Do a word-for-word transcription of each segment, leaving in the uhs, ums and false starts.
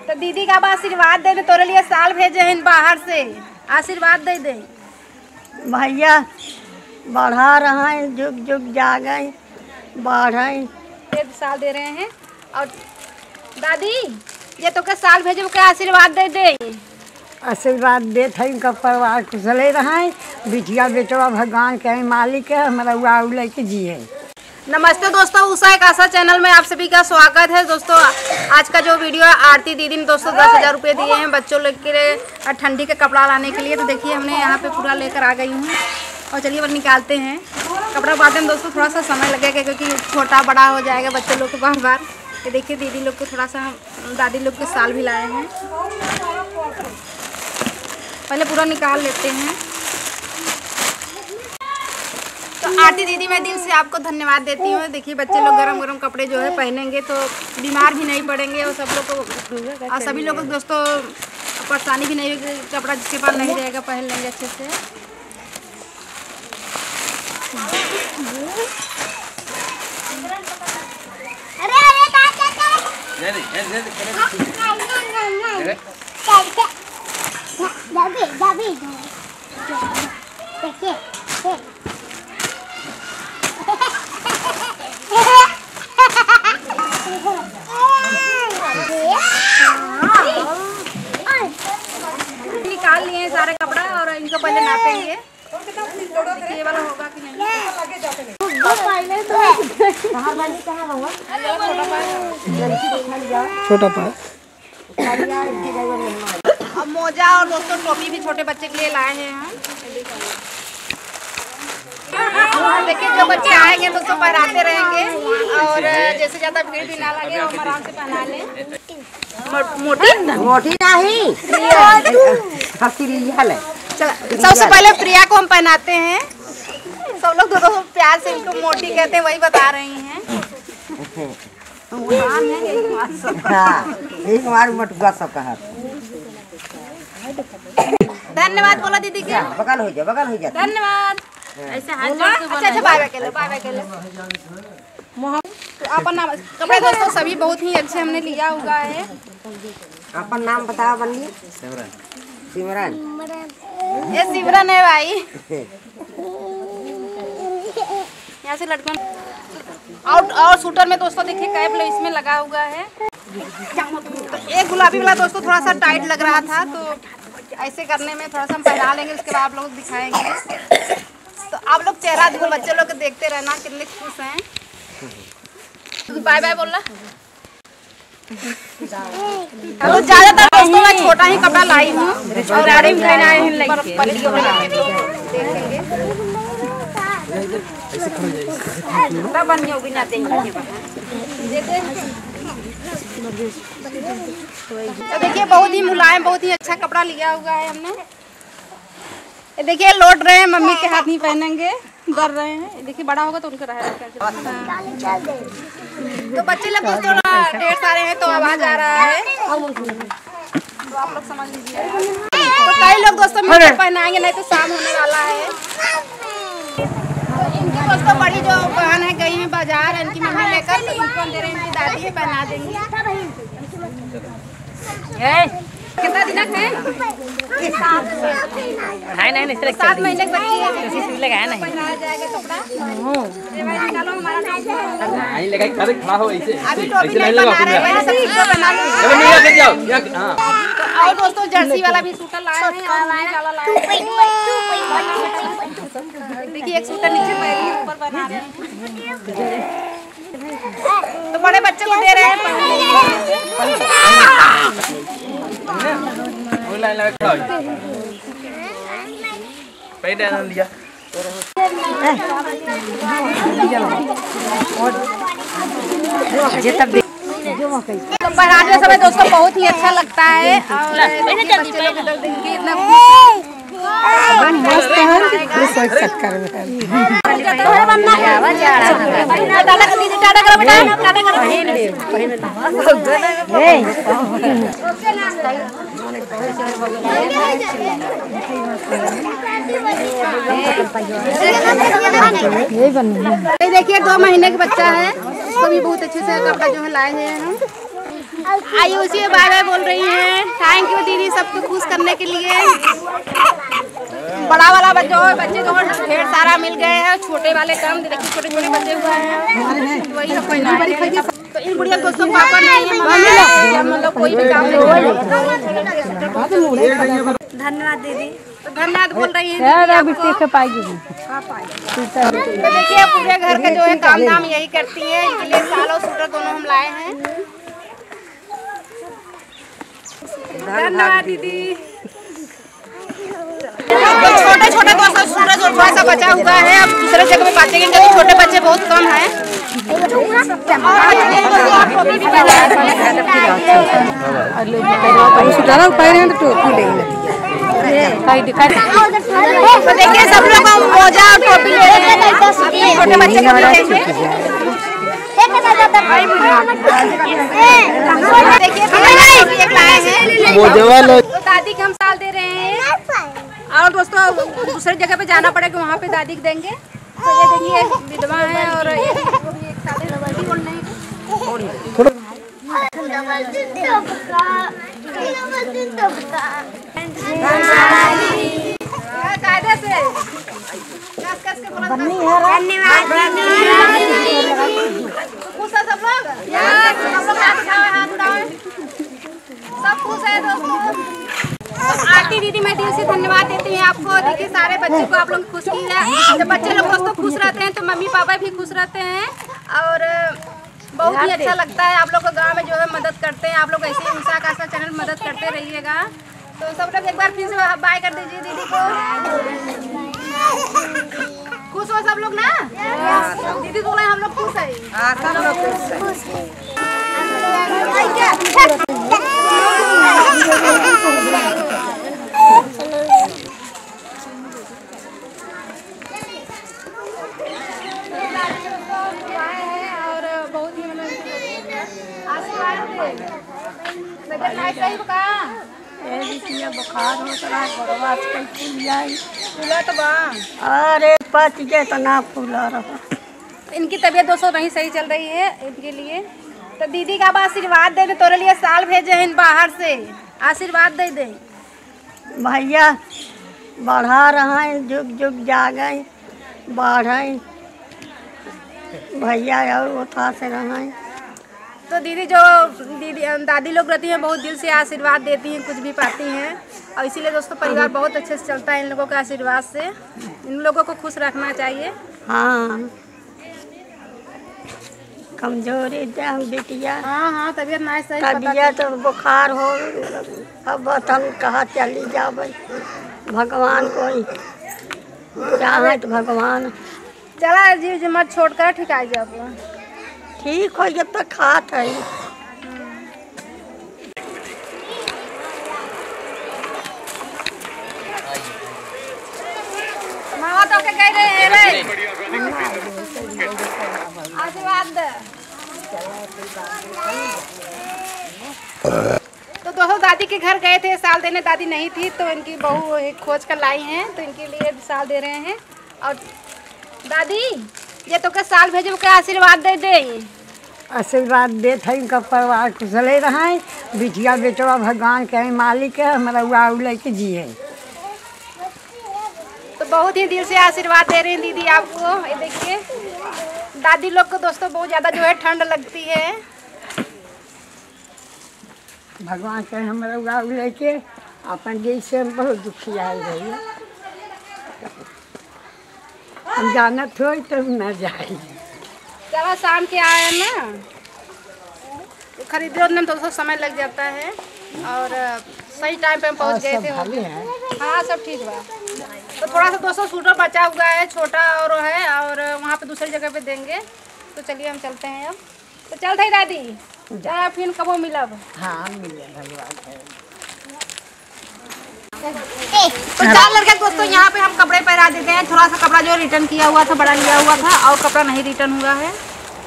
तो दीदी का अब आशीर्वाद दे दे, तोरे लिए साल भेजे हैं बाहर से, आशीर्वाद दे दे। भैया बढ़ा रहा है, जुग जुग जागे बढ़े। साल दे रहे हैं। और दादी ये तो के साल भेजे के आशीर्वाद दे दे। आशीर्वाद देते हैं, उनका परिवार कुशले रहे, बिटिया बेटवा भगवान के मालिक है, हमारा उड़ा उड़ के जिए। नमस्ते दोस्तों, उषा एक आशा चैनल में आप सभी का स्वागत है। दोस्तों आज का जो वीडियो है, आरती दीदी ने दोस्तों दस हज़ार रुपये दिए हैं बच्चों लोग के ठंडी के कपड़ा लाने के लिए। तो देखिए हमने यहाँ पे पूरा लेकर आ गई हूँ और चलिए बस निकालते हैं कपड़ा। बाद में दोस्तों थोड़ा सा समय लगेगा क्योंकि छोटा बड़ा हो जाएगा बच्चे लोग को बार बार। ये देखिए दीदी लोग को थोड़ा सा, दादी लोग के साल भी लाए हैं। पहले पूरा निकाल लेते हैं। तो आरती दीदी मैं दिल से आपको धन्यवाद देती हूँ। देखिए बच्चे लोग गरम गरम कपड़े जो है पहनेंगे तो बीमार भी नहीं पड़ेंगे और सब लोग को और सभी लोगों को दोस्तों परेशानी भी नहीं होगी। कपड़ा जिसके पास नहीं रहेगा पहन लेंगे अच्छे से। निकाल लिए हैं सारे कपड़ा और इनको पहले नापेंगे। ये वाला होगा कि नहीं? छोटा पाए। अब मोजा और दोस्तों टोपी भी छोटे बच्चे के लिए लाए हैं हम। देखिए जो बच्चे आएंगे दोस्तों पहनाते रहेंगे और जैसे ज्यादा भीड़ भी ना लगे हम आराम से पहना लें। मोटी मोटी नहीं सबसे पहले प्रिया को हम पहनाते हैं। सब लोग दोस्तों प्यार से इनको मोटी कहते हैं, वही बता रही हैं। धन्यवाद बोला दीदी के। बगल हो जा, बगल हो जा। धन्यवाद। ऐसे हाथ जोड़ के अच्छा अच्छा बाय बाय कर लो, बाय बाय कर लो। तो अपन नाम कपड़े दोस्तों सभी बहुत ही अच्छे हमने लिया हुआ है। अपन नाम बताओ बल्ली। सिमरन। सिमरन। ये सिमरन है भाई। यहाँ से लड़कियों और और सूटर में दोस्तों देखिए कैप इसमें लगा हुआ है। तो एक गुलाबी वाला दोस्तों थोड़ा सा टाइट लग रहा था तो ऐसे करने में थोड़ा सा हम पहना लेंगे, उसके बाद आप लोग दिखाएंगे। तो आप लोग चेहरा देखो, बच्चे लोग देखते रहना कितने खुश हैं। बाय बाय बोल रहा। तो ज्यादातर दोस्तों मैं छोटा ही कपड़ा लाई हूँ और बड़े भी लेना तो देखिए बहुत ही मुलायम, बहुत ही अच्छा कपड़ा लिया हुआ है हमने। ये देखिए लौट रहे हैं, मम्मी के हाथ नहीं पहनेंगे, डर रहे हैं। देखिए बड़ा होगा तो उनका रहेगा। तो बच्चे लोग दोस्तों ढेर सारे हैं तो आवाज आ रहा है तो आप लोग समझ लीजिए। तो कई लोग दोस्तों मुझे पहनाएंगे, नहीं तो शाम होने वाला है। तो इनकी दोस्तों बड़ी जो बहन है गई है बाजार इनकी मम्मी लेकर, तो इनको दे रहे हैं, इनकी दादी है पहना देंगी। कितना दिन है? नहीं नहीं सात महीने की बच्ची है, लगाया नहीं पहनाया जाएगा कपड़ा। निकालो हमारा नहीं लगा अरे खड़ा हो ऐसे अभी टोपी नहीं बना रहे हैं, सब चीज़ बना लो। और दोस्तों जर्सी वाला भी सूटर लाए हैं और वाला लाए हैं। देखिए एक सूटर नीचे पैरी ऊपर बना रहे हैं तो बड़े बच्चे को दे रहे हैं। तो पहनाने समय दोस्तों बहुत ही अच्छा लगता है और बच्चे लोग देंगे इतना देखिए दो महीने का बच्चा है, उसको भी बहुत अच्छे से कपड़ा जो है लाए हैं हम। आयुषी बाय बाय बोल रही हैं। थैंक यू दीदी सबको खुश करने के लिए। बड़ा वाला बच्चा बच्चे तो ढेर सारा मिल गए हैं, छोटे वाले कम, देखिए छोटे छोटे बच्चे हुए हैं वही सब पहना। तो इन बुढ़िया दोस्तों पापा नहीं है, मतलब कोई भी काम नहीं। धन्यवाद दीदी। तो धन्यवाद बोल रही है। तो देखिए पूरे घर का जो है काम धाम यही करती है, इनके लिए साल और स्वेटर दोनों हम लाए हैं। धन्यवाद दीदी। तो छोटे छोटे दोस्तों सूरज और थोड़ा सा बचा हुआ है, अब दूसरे जगह में बांटेंगे क्योंकि छोटे बच्चे बहुत कम हैं। तो देखिए सब लोग मोजा और टोपी ले रहे हैं, छोटे बच्चे को देंगे। देखिए दादी के हम साल दे रहे हैं और दोस्तों दूसरे जगह पे जाना पड़ेगा, वहाँ पे दादी देंगे। तो ये देखिए विधवा है और एक साथ बोलने कायदे से कस कस के बोला। धन्यवाद खुश है सब लोग, सब लोग हाथ उठाओ हाथ उठाओ, सब खुश है दोस्तों। आरती दीदी मैं दिल से धन्यवाद देती हैं आपको। देखिए सारे बच्चे को आप लोग खुश किया है। जब बच्चे लोग दोस्तों खुश रहते हैं तो मम्मी पापा भी खुश रहते हैं और बहुत ही अच्छा लगता है। आप लोग को गांव में जो है मदद करते हैं, आप लोग ऐसे ही उषा आशा चैनल मदद करते रहिएगा। तो सब लोग एक बार फिर से बाय कर दीजिए दीदी को। खुश हो सब लोग ना? दीदी बोले हम लोग खुश है। सब लोग खुश बुखार हो तो अरे पच के तना फूला रहा। इनकी तबीयत दोस्तों नहीं सही चल रही है इनके लिए। तो दीदी का अब आशीर्वाद दे, तोरे लिए साल भेजे हैं बाहर से, आशीर्वाद दे दे। भैया बढ़ा रहा है, जुग जुग जागे बढ़े भैया और उठा से रहा है। तो दीदी जो दीदी दादी लोग रहती हैं बहुत दिल से आशीर्वाद देती हैं, कुछ भी पाती हैं और इसीलिए दोस्तों परिवार बहुत अच्छे से चलता है इन लोगों के आशीर्वाद से। इन लोगों को खुश रखना चाहिए। हाँ कमजोरी बिटिया। हाँ हाँ तबीयत नहीं सही, तबीयत तो बुखार हो, अब हम कहाँ चली जावे, भगवान कोई चाहे तो भगवान चला जी जी मत छोड़ कर ठीक आ जाओ। ठीक हो जब तक खात है। मामा तो के कह रहे हैं रे आशीर्वाद दे। तो दोस्तों दादी के घर गए थे साल देने, दादी नहीं थी तो इनकी बहू एक खोज कर लाई हैं तो इनके लिए साल दे रहे हैं। और दादी ये तो के साल भेजे के आशीर्वाद दे दे। आशीर्वाद देते हैं इनका परिवार कुशले रहे, बिटिया बेटवा भगवान के मालिक है, हमारा हुआ लेके जिए। तो बहुत ही दिल से आशीर्वाद दे रहे हैं दीदी आपको। ये देखिए दादी लोग को दोस्तों बहुत ज़्यादा जो है ठंड लगती है। भगवान के हमारा हुआ लेके अपन जैसे बहुत दुखी आई रही है। हम जाना थोड़ी तो न जाए। चलो शाम के आए ना तो खरीदने उतने में थोड़ा समय लग जाता है और सही टाइम पे हम पहुंच गए थे। हाँ सब ठीक बा। तो थोड़ा सा दोस्तों सूटर बचा हुआ है छोटा और है और वहाँ पे दूसरी जगह पे देंगे। तो चलिए हम चलते हैं अब। तो चलते हैं दादी, चाहे फिर कबो मिलब। हाँ मिले भगवान। तो चार लड़के दोस्तों यहाँ पे हम कपड़े पहरा देते हैं। थोड़ा सा कपड़ा जो रिटर्न किया हुआ था, बड़ा लिया हुआ था और कपड़ा नहीं रिटर्न हुआ है।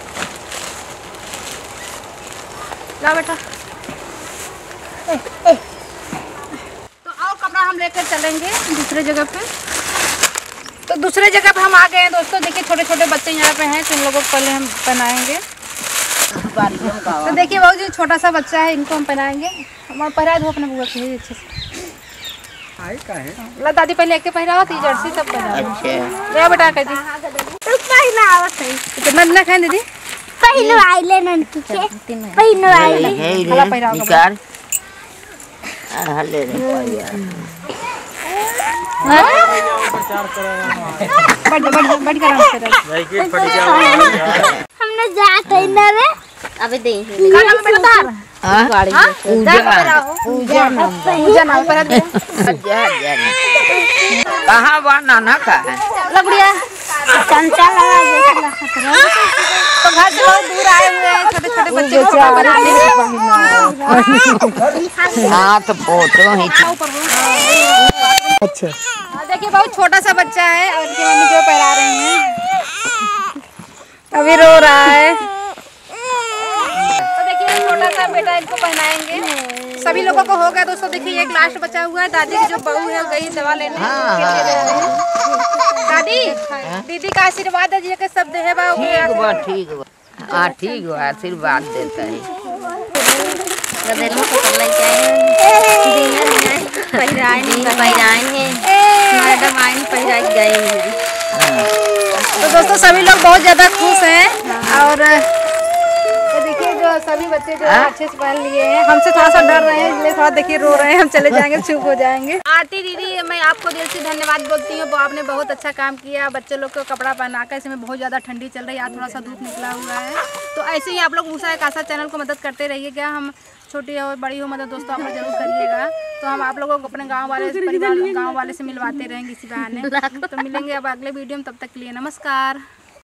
ला बेटा। ए, ए। तो और कपड़ा हम लेकर चलेंगे दूसरे जगह पे। तो दूसरे जगह पे हम आ गए हैं दोस्तों। देखिए छोटे छोटे बच्चे यहाँ पे हैं तो इन लोगों को पहले हम पहनाएंगे। तो देखिए बहुत जो छोटा सा बच्चा है, इनको हम पहनाएंगे। हम पहरा दो अपने बुआ के अच्छे से। ला दादी पहले एक के पहरावा थी जर्सी सब पहरावा। अच्छा ले बेटा कह दी तो पहनावा सही कितना दिन खाए दीदी? पहनवाई ले ननकी के पहनवाई ले हला पहरावा निकाल हले रे बढ़ बढ़ बढ़ कर हमने जात है ना रे अबे दे का नाम बेटा तार गाड़ी पूजा पूजा नाम पूजा नाम पर दे कहां बा नाना का है लगड़िया चमचा लगा तो घर से बहुत दूर आए हुए हैं छोटे छोटे बच्चे को हाथ फोटो ही अच्छा देखिए बहुत छोटा सा बच्चा है और इनकी मम्मी जो पहरा रही हैं अभी रो रहा है। तो देखिए छोटा सा बेटा इनको पहनाएंगे। सभी लोगों को हो गया दोस्तों। देखिए एक लास्ट बचा हुआ है। दादी की जो बहू है वो गई दवा लेने। दादी दीदी का आशीर्वाद है जी के शब्द है बा ठीक बा ठीक बा हां ठीक बा आशीर्वाद देता है गदेलों को कर लेके आए दिन पहराए नहीं पहराए हैं मैडम आइन पहरा गए। तो दोस्तों सभी लोग बहुत ज्यादा खुश हैं और तो देखिए जो सभी बच्चे जो अच्छे से पहन लिए हैं। हमसे थोड़ा सा डर रहे हैं इसलिए थोड़ा देखिए रो रहे हैं। हम चले जाएंगे चुप हो जाएंगे। आरती दीदी मैं आपको दिल से धन्यवाद बोलती हूँ। आपने बहुत अच्छा काम किया। बच्चे लोग को कपड़ा पहनाकर इसमें बहुत ज़्यादा ठंडी चल रही है। आज थोड़ा सा धूप निकला हुआ है। तो ऐसे ही आप लोग उषा एक आशा चैनल को मदद करते रहिएगा। हम छोटी हो बड़ी हो मदद दोस्तों आप लोग जरूर करिएगा। तो हम आप लोगों को अपने गाँव वाले परिवार गाँव वाले से मिलवाते रहेंगे इसी बहाने। तो मिलेंगे अब अगले वीडियो में। तब तक के लिए नमस्कार।